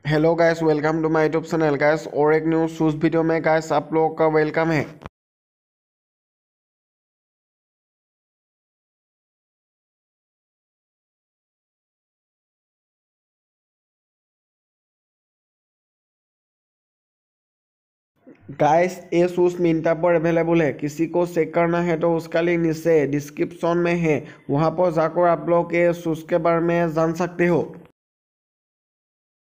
Hello guys, welcome to my YouTube channel guys. और एक new shoes video में guys आप लोगों का वेलकम है। गाइस ये शूज़ मिंत्रा पर अवेलेबल है। किसी को चेक करना है तो उसका लिंक नीचे डिस्क्रिप्शन में है, वहां पर जाकर आप लोग ये शूज़ के बारे में जान सकते हो।